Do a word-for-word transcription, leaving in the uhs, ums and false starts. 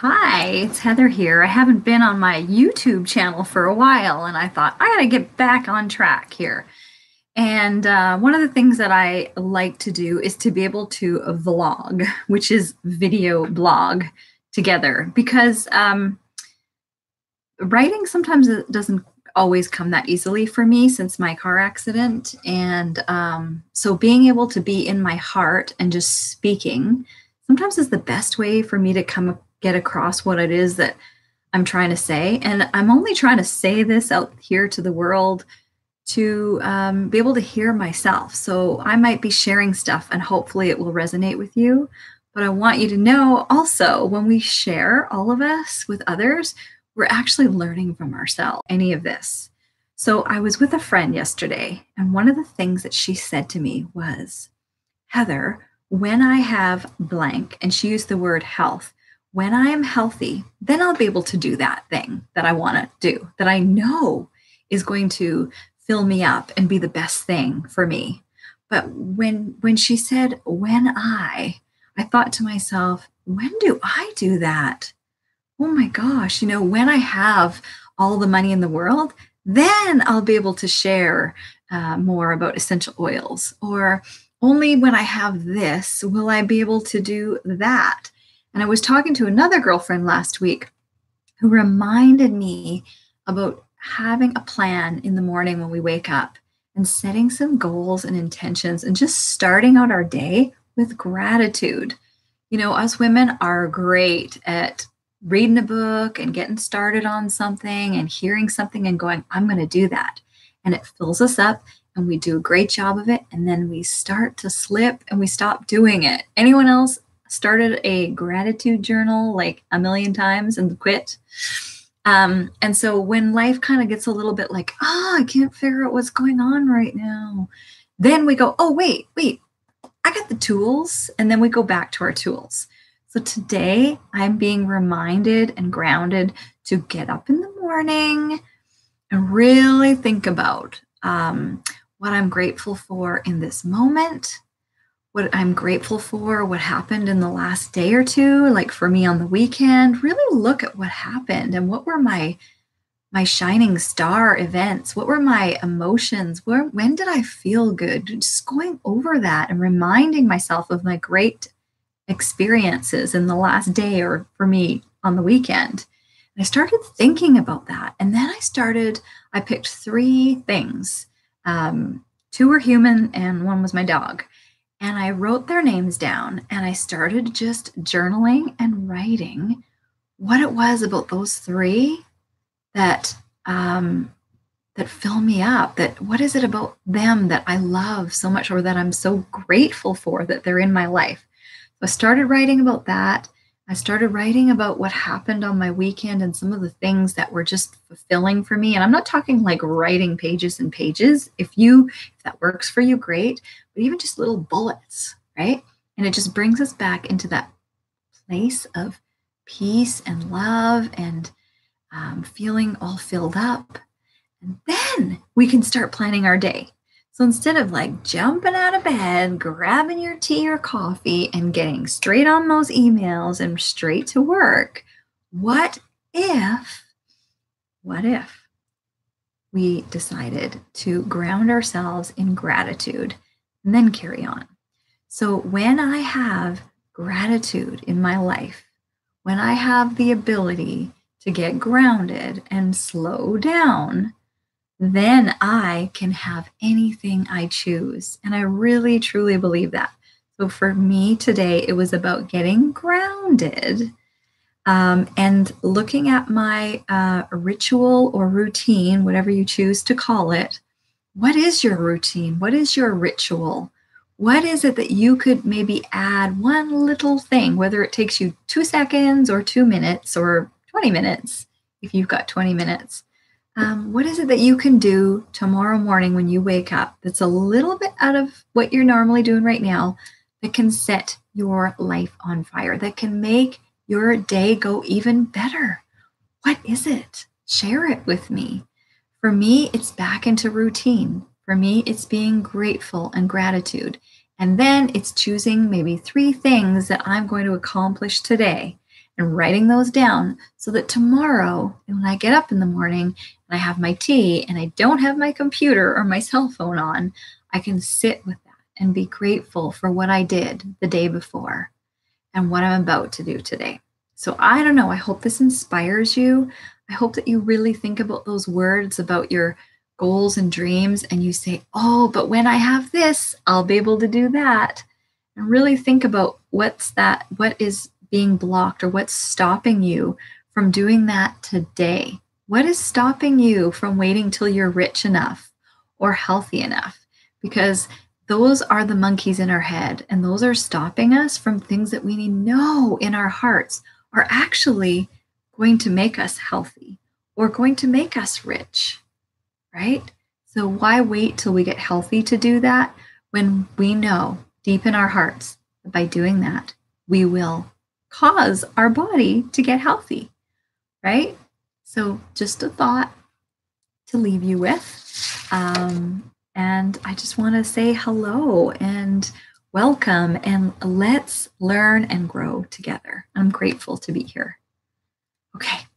Hi, it's Heather here. I haven't been on my YouTube channel for a while, and I thought I gotta get back on track here. And uh, one of the things that I like to do is to be able to vlog, which is video blog together, because um, writing sometimes it doesn't always come that easily for me since my car accident. And um, so being able to be in my heart and just speaking sometimes is the best way for me to come get across what it is that I'm trying to say. And I'm only trying to say this out here to the world to um, be able to hear myself. So I might be sharing stuff and hopefully it will resonate with you. But I want you to know also when we share all of us with others, we're actually learning from ourselves, any of this. So I was with a friend yesterday, and one of the things that she said to me was, Heather, when I have blank, and she used the word health, when I am healthy, then I'll be able to do that thing that I want to do, that I know is going to fill me up and be the best thing for me. But when when she said, when I, I thought to myself, when do I do that? Oh my gosh, you know, when I have all the money in the world, then I'll be able to share uh, more about essential oils. Or only when I have this will I be able to do that. And I was talking to another girlfriend last week who reminded me about having a plan in the morning when we wake up and setting some goals and intentions and just starting out our day with gratitude. You know, us women are great at reading a book and getting started on something and hearing something and going, I'm going to do that. And it fills us up and we do a great job of it. And then we start to slip and we stop doing it. Anyone else started a gratitude journal like a million times and quit? Um, and so when life kind of gets a little bit like, oh, I can't figure out what's going on right now, then we go, oh, wait, wait, I got the tools. And then we go back to our tools. So today I'm being reminded and grounded to get up in the morning and really think about um, what I'm grateful for in this moment, what I'm grateful for, what happened in the last day or two, like for me on the weekend, really look at what happened and what were my my shining star events, what were my emotions, where when did I feel good? Just going over that and reminding myself of my great experiences in the last day or for me on the weekend. And I started thinking about that. And then I started, I picked three things. Um, two were human and one was my dog. And I wrote their names down and I started just journaling and writing what it was about those three that um, that fill me up. That what is it about them that I love so much or that I'm so grateful for that they're in my life? I started writing about that. I started writing about what happened on my weekend and some of the things that were just fulfilling for me. And I'm not talking like writing pages and pages. If you, if that works for you, great. But even just little bullets, right? And it just brings us back into that place of peace and love and um, feeling all filled up. And then we can start planning our day. So instead of like jumping out of bed, grabbing your tea or coffee and getting straight on those emails and straight to work, what if, what if we decided to ground ourselves in gratitude and then carry on? So when I have gratitude in my life, when I have the ability to get grounded and slow down, then I can have anything I choose. And I really, truly believe that. So for me today, it was about getting grounded um, and looking at my uh, ritual or routine, whatever you choose to call it. What is your routine? What is your ritual? What is it that you could maybe add one little thing, whether it takes you two seconds or two minutes or twenty minutes, if you've got twenty minutes? Um, what is it that you can do tomorrow morning when you wake up that's a little bit out of what you're normally doing right now that can set your life on fire, that can make your day go even better? What is it? Share it with me. For me, it's back into routine. For me, it's being grateful and gratitude. And then it's choosing maybe three things that I'm going to accomplish today and writing those down so that tomorrow, when I get up in the morning and I have my tea and I don't have my computer or my cell phone on, I can sit with that and be grateful for what I did the day before and what I'm about to do today. So I don't know. I hope this inspires you. I hope that you really think about those words about your goals and dreams and you say, oh, but when I have this, I'll be able to do that. And really think about what's that, what is being blocked or what's stopping you from doing that today. What is stopping you from waiting till you're rich enough or healthy enough? Because those are the monkeys in our head, and those are stopping us from things that we know in our hearts are actually going to make us healthy or going to make us rich, right? So why wait till we get healthy to do that when we know deep in our hearts that by doing that, we will cause our body to get healthy, right? So just a thought to leave you with. Um, and I just want to say hello and welcome, and let's learn and grow together. I'm grateful to be here. Okay.